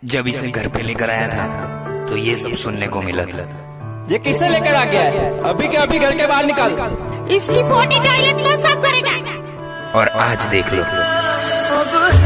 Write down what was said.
जब इसे घर पे लेकर आया था तो ये सब सुनने को मिला था। ये किससे लेकर आ गया है? अभी के अभी घर के बाहर निकाल। इसकी बॉडी डायलेक्ट कौन साफ करेगा? और आज देख लो।